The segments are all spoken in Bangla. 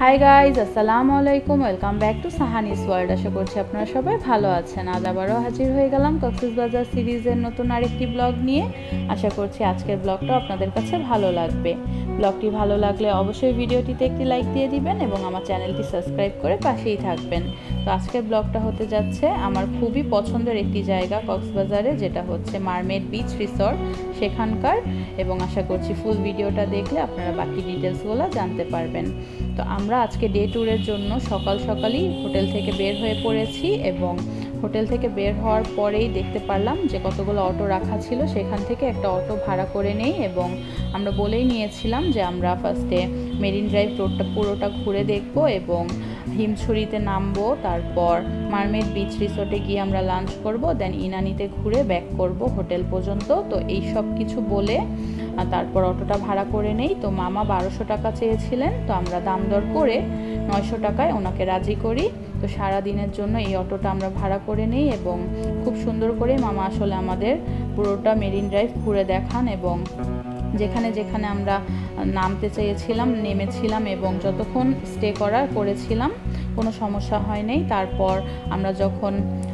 হাই গাইজ, আসসালামু আলাইকুম। Welcome back to Sahani's world. আশা করছি আপনারা সবাই ভালো আছেন। আজ আবারও হাজির হয়ে গেলাম কক্সবাজার সিরিজের নতুন আরেকটি ব্লগ নিয়ে। আশা করছি আজকের ব্লগটা আপনাদের কাছে ভালো লাগবে। ব্লগটি ভালো লাগলে অবশ্যই ভিডিওটিতে একটি লাইক দিয়ে দিবেন এবং আমার চ্যানেলটি সাবস্ক্রাইব করে পাশেই থাকবেন। তো আজকের ব্লগটা হতে যাচ্ছে আমার খুবই পছন্দের একটি জায়গা কক্সবাজারে, যেটা হচ্ছে মারমেড বিচ রিসর্ট সেখানকার, এবং আশা করছি ফুল ভিডিওটা দেখলে আপনারা বাকি ডিটেলসগুলো জানতে পারবেন। তো আমরা আজকে ডে ট্যুরের জন্য সকাল সকালই হোটেল থেকে বের হয়ে পড়েছি, এবং হোটেল থেকে বের হওয়ার পরেই দেখতে পারলাম যে কতগুলো অটো রাখা ছিল, সেখান থেকে একটা অটো ভাড়া করে নেই। এবং আমরা বলেই নিয়েছিলাম যে আমরা ফার্স্টে মেরিন ড্রাইভ রোডটা পুরোটা ঘুরে দেখব এবং হিমছড়িতে নামবো, তারপর মারমেড বিচ রিসোর্টে গিয়ে আমরা লাঞ্চ করব, দেন ইনানিতে ঘুরে ব্যাক করব হোটেল পর্যন্ত। তো এই সব কিছু বলে তারপর অটোটা ভাড়া করে নেই। তো মামা 1200 টাকা চেয়েছিলেন, তো আমরা দাম দর করে 900 টাকায় ওনাকে রাজি করি। তো সারা দিনের জন্য এই অটোটা আমরা ভাড়া করে নিই এবং খুব সুন্দর করে মামা আসলে আমাদের পুরোটা মেরিন ড্রাইভ ঘুরে দেখান, এবং যেখানে যেখানে আমরা নামতে চেয়েছিলাম নেমেছিলাম, এবং যতক্ষণ স্টে করেছিলাম কোনো সমস্যা হয় নাই। তারপর আমরা যখন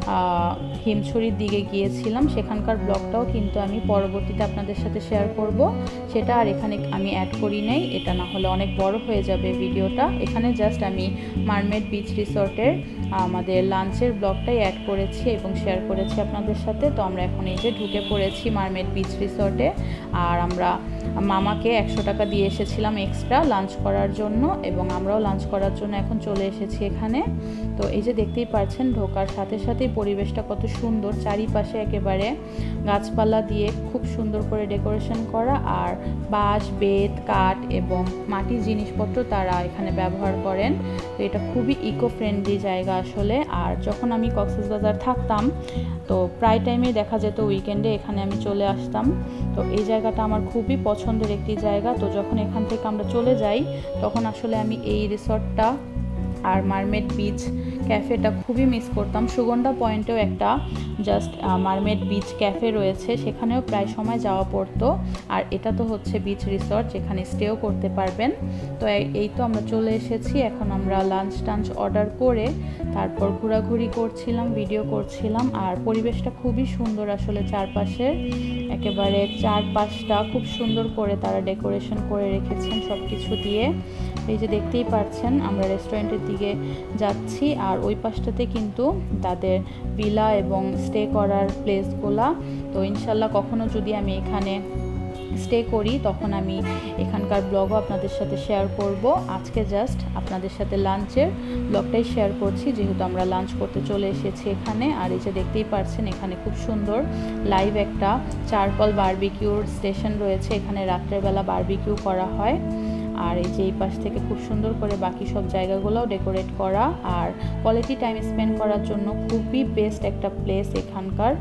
হিমছড়ির দিকে গিয়েছিলাম সেখানকার ব্লগটাও কিন্তু আমি পরবর্তীতে আপনাদের সাথে শেয়ার করব, সেটা আর এখানে আমি অ্যাড করি নাই, এটা না হলে অনেক বড় হয়ে যাবে ভিডিওটা। এখানে জাস্ট আমি মারমেড বিচ রিসর্টের আমাদের লাঞ্চের ব্লগটাই অ্যাড করেছি এবং শেয়ার করেছি আপনাদের সাথে। তো আমরা এখন এই যে ঢুকে পড়েছি মারমেড বিচ রিসর্টে, আর আমরা মামাকে 100 টাকা দিয়ে এসেছিলাম এক্সট্রা লাঞ্চ করার জন্য, এবং আমরাও লাঞ্চ করার জন্য এখন চলে এসেছি এখানে। তো এই যে দেখতেই পাচ্ছেন ঢোকার সাথে সাথেই পরিবেশটা কত সুন্দর, চারিপাশে একেবারে গাছপালা দিয়ে খুব সুন্দর করে ডেকোরেশন করা, আর বাঁশ, বেত, কাঠ এবং মাটির জিনিসপত্র তারা এখানে ব্যবহার করেন। তো এটা খুবই ইকো ফ্রেন্ডলি জায়গা আসলে। আর যখন আমি কক্সবাজার থাকতাম তো প্রায় টাইমে দেখা যেত উইকেন্ডে এখানে আমি চলে আসতাম। তো এই জায়গাটা আমার খুবই পছন্দের একটি জায়গা। তো যখন এখান থেকে আমরা চলে যাই তখন আসলে আমি এই রিসর্টটা আর মারমেড বিচ ক্যাফেটা খুবই মিস করতাম। সুগন্ধা পয়েন্টেও একটা জাস্ট মারমেড বিচ ক্যাফে রয়েছে, সেখানেও প্রায় সময় যাওয়া পড়তো। আর এটা তো হচ্ছে বিচ রিসর্ট, যেখানে স্টেও করতে পারবেন। তো এই তো আমরা চলে এসেছি। এখন আমরা লাঞ্চ টাঞ্চ অর্ডার করে তারপর ঘোরাঘুরি করছিলাম, ভিডিও করছিলাম। আর পরিবেশটা খুবই সুন্দর আসলে, চারপাশের একেবারে চারপাশটা খুব সুন্দর করে তারা ডেকোরেশন করে রেখেছেন সব কিছু দিয়ে। এই যে দেখতেই পাচ্ছেন আমরা রেস্টুরেন্টের দিকে যাচ্ছি, আর ওই পাশটাতে কিন্তু তাদের ভিলা এবং স্টে করার প্লেসগুলা। তো ইনশাল্লাহ কখনো যদি আমি এখানে স্টে করি তখন আমি এখানকার ব্লগও আপনাদের সাথে শেয়ার করব। আজকে জাস্ট আপনাদের সাথে লাঞ্চের ব্লগটাই শেয়ার করছি, যেহেতু আমরা লাঞ্চ করতে চলে এসেছি এখানে। আর এই যে দেখতেই পাচ্ছেন এখানে খুব সুন্দর লাইভ একটা চারকল বারবিকিউর স্টেশন রয়েছে, এখানে রাত্রেবেলা বারবিকিউ করা হয়। আর এই যে এই পাশ থেকে খুব সুন্দর করে বাকি সব জায়গাগুলোও ডেকোরেট করা, আর কোয়ালিটি টাইম স্পেন্ড করার জন্য খুবই বেস্ট একটা প্লেস এখানকার।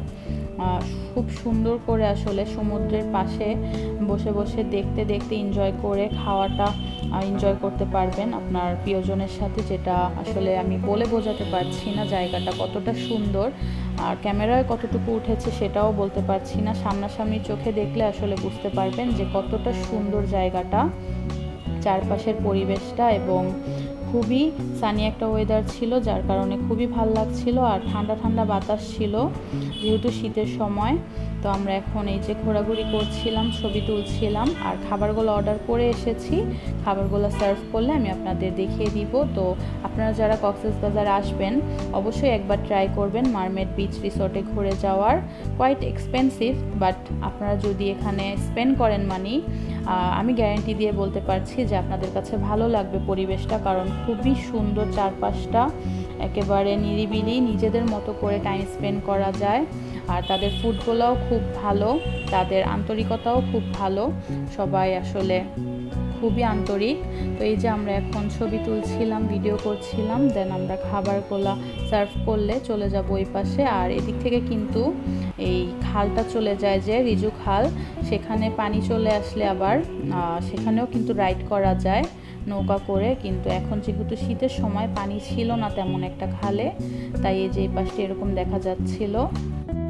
খুব সুন্দর করে আসলে সমুদ্রের পাশে বসে বসে দেখতে দেখতে এনজয় করে খাওয়াটা এনজয় করতে পারবেন আপনার প্রিয়জনের সাথে, যেটা আসলে আমি বলে বোঝাতে পারছি না জায়গাটা কতটা সুন্দর। আর ক্যামেরায় কতটুকু উঠেছে সেটাও বলতে পারছি না, সামনাসামনি চোখে দেখলে আসলে বুঝতে পারবেন যে কতটা সুন্দর জায়গাটা, চারপাশের পরিবেশটা। এবং খুবই সানি একটা ওয়েদার ছিল, যার কারণে খুবই ভালো লাগছিল। আর ঠান্ডা ঠান্ডা বাতাস ছিল যেহেতু শীতের সময়। তো আমরা এখন এই যে ঘোরাঘুরি করছিলাম, ছবি তুলছিলাম, আর খাবারগুলো অর্ডার করে এসেছি। খাবারগুলো সার্ভ করলে আমি আপনাদের দেখিয়ে দিব। তো আপনারা যারা কক্সবাজার আসবেন অবশ্যই একবার ট্রাই করবেন মারমেড বিচ রিসর্টে ঘুরে যাওয়ার। কোয়াইট এক্সপেন্সিভ, বাট আপনারা যদি এখানে স্পেন্ড করেন মানি, আমি গ্যারান্টি দিয়ে বলতে পারছি যে আপনাদের কাছে ভালো লাগবে পরিবেশটা, কারণ খুবই সুন্দর চারপাশটা, একেবারে নিরিবিলি নিজেদের মতো করে টাইম স্পেন্ড করা যায়। আর তাদের ফুডগুলোও খুব ভালো, তাদের আন্তরিকতাও খুব ভালো, সবাই আসলে খুবই আন্তরিক। তো এই যে আমরা এখন ছবি তুলছিলাম, ভিডিও করছিলাম, দেন আমরা খাবারগুলো সার্ভ করলে চলে যাব ওই পাশে। আর এদিক থেকে কিন্তু এই খালটা চলে যায় যে রিজু খাল, সেখানে পানি চলে আসলে আবার সেখানেও কিন্তু রাইড করা যায় নৌকা করে। কিন্তু এখন যেহেতু শীতের সময় পানি ছিল না তেমন একটা খালে, তাই এই যে এই পাশটা এরকম দেখা যাচ্ছিল।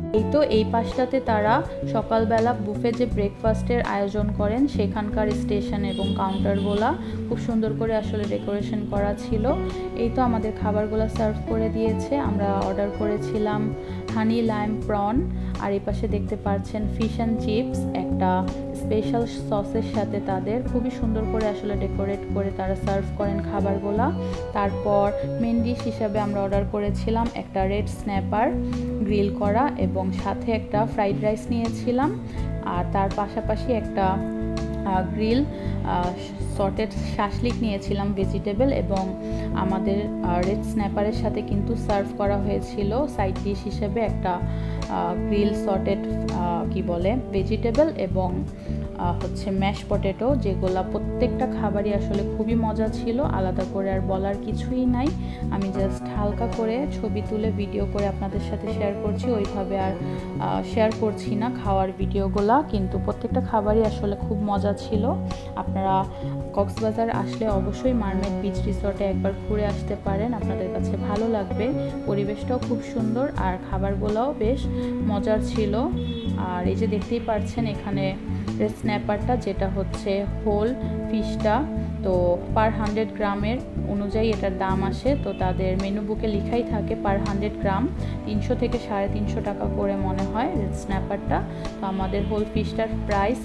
এই তো এই পাশটাতে তারা সকালবেলা বুফে যে ব্রেকফাস্টের আয়োজন করেন সেখানকার স্টেশন এবং কাউন্টারগুলো খুব সুন্দর করে আসলে ডেকোরেশন করা ছিল। এই তো আমাদের খাবারগুলো সার্ভ করে দিয়েছে। আমরা অর্ডার করেছিলাম হানি লাইম প্রন, আর এই পাশে দেখতে পাচ্ছেন ফিশ অ্যান্ড চিপস একটা স্পেশাল সসের সাথে তাদের খুবই সুন্দর করে আসলে ডেকোরেট করে তারা সার্ভ করেন খাবারগুলা। তারপর মেন ডিশ হিসাবে আমরা অর্ডার করেছিলাম একটা রেড স্ন্যাপার গ্রিল করা এবং সাথে একটা ফ্রাইড রাইস নিয়েছিলাম, আর তার পাশাপাশি একটা গ্রিল সর্টেড শাসলিক নিয়েছিলাম ভেজিটেবল, এবং আমাদের রেড স্ন্যাপারের সাথে কিন্তু সার্ভ করা হয়েছিল সাইড ডিশ হিসেবে একটা গ্রিল সর্টেড ভেজিটেবল এবং হচ্ছে ম্যাশ পটেটো, যেগুলা প্রত্যেকটা খাবারই আসলে খুবই মজা ছিল, আলাদা করে আর বলার কিছুই নাই। আমি জাস্ট হালকা করে ছবি তুলে ভিডিও করে আপনাদের সাথে শেয়ার করছি, ওইভাবে আর শেয়ার করছি না খাওয়ার ভিডিওগুলা, কিন্তু প্রত্যেকটা খাবারই আসলে খুব মজা ছিল। আপনারা কক্সবাজার আসলে অবশ্যই মারমেড বিচ রিসর্টে একবার ঘুরে আসতে পারেন, আপনাদের কাছে ভালো লাগবে। পরিবেশটাও খুব সুন্দর আর খাবারগুলোও বেশ মজার ছিল। আর এই যে দেখতেই পাচ্ছেন এখানে স্ন্যাপারটা, যেটা হচ্ছে হোল ফিশটা, তো পার 100 গ্রামের অনুযায়ী এটার দাম আসে। তো তাদের মেনু বুকে লেখাই থাকে পার 100 গ্রাম 300 থেকে 350 টাকা করে মনে হয় রেড স্ন্যাপারটা। তো আমাদের হোল ফিশটার প্রাইস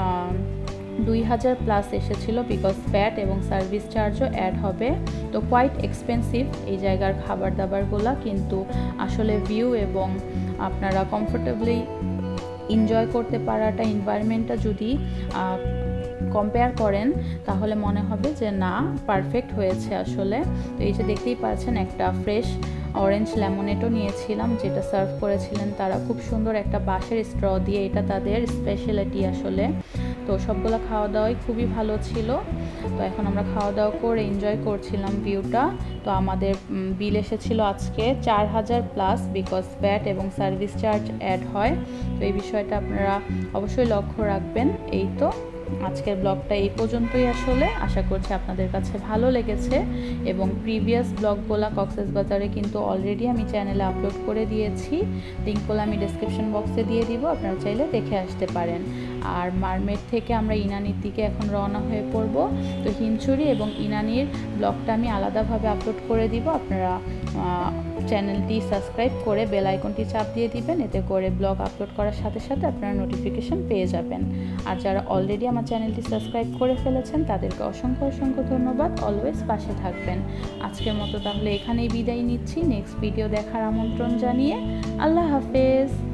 2000 প্লাস এসেছিল, বিকজ ফ্যাট এবং সার্ভিস চার্জও অ্যাড হবে। তো কোয়াইট এক্সপেন্সিভ এই জায়গার খাবার দাবারগুলো, কিন্তু আসলে ভিউ এবং আপনারা কমফোর্টেবলি এনজয় করতে পারাটা এনভায়রনমেন্টটা যদি কম্পেয়ার করেন তাহলে মনে হবে যে না, পারফেক্ট হয়েছে আসলে। তো এই যে দেখতেই পাচ্ছেন একটা ফ্রেশ অরেঞ্জ লেমনেডও নিয়েছিলাম, যেটা সার্ভ করেছিলেন তারা খুব সুন্দর একটা বাঁশের স্ট্র দিয়ে, এটা তাদের স্পেশালিটি আসলে। তো সবগুলো খাওয়া দাওয়াই খুবই ভালো ছিল। তো এখন আমরা খাওয়া দাওয়া করে এনজয় করছিলাম ভিউটা। তো আমাদের বিল এসেছিল আজকে 4000 প্লাস, বিকজ ভ্যাট এবং সার্ভিস চার্জ অ্যাড হয়। তো এই বিষয়টা আপনারা অবশ্যই লক্ষ্য রাখবেন। এই তো আজকের ব্লগটা এই পর্যন্তই আসলে। আশা করছি আপনাদের কাছে ভালো লেগেছে, এবং প্রিভিয়াস ব্লগগুলো কক্সবাজারে কিন্তু অলরেডি আমি চ্যানেলে আপলোড করে দিয়েছি, লিঙ্কগুলো আমি ডেসক্রিপশন বক্সে দিয়ে দিব, আপনারা চাইলে দেখে আসতে পারেন। আর মারমেড থেকে আমরা ইনানির দিকে এখন রওনা হয়ে পড়ব। তো হিমছড়ি এবং ইনানির ব্লগটা আমি আলাদাভাবে আপলোড করে দিব, আপনারা চ্যানেলটি সাবস্ক্রাইব করে বেল আইকনটি চাপ দিয়ে দিবেন, এতে করে ব্লগ আপলোড করার সাথে সাথে আপনারা নোটিফিকেশন পেয়ে যাবেন। আর যারা অলরেডি আমার চ্যানেলটি সাবস্ক্রাইব করে ফেলেছেন তাদেরকে অসংখ্য অসংখ্য ধন্যবাদ, অলওয়েজ পাশে থাকবেন। আজকের মতো তাহলে এখানেই বিদায় নিচ্ছি, নেক্সট ভিডিও দেখার আমন্ত্রণ জানিয়ে। আল্লাহ হাফেজ।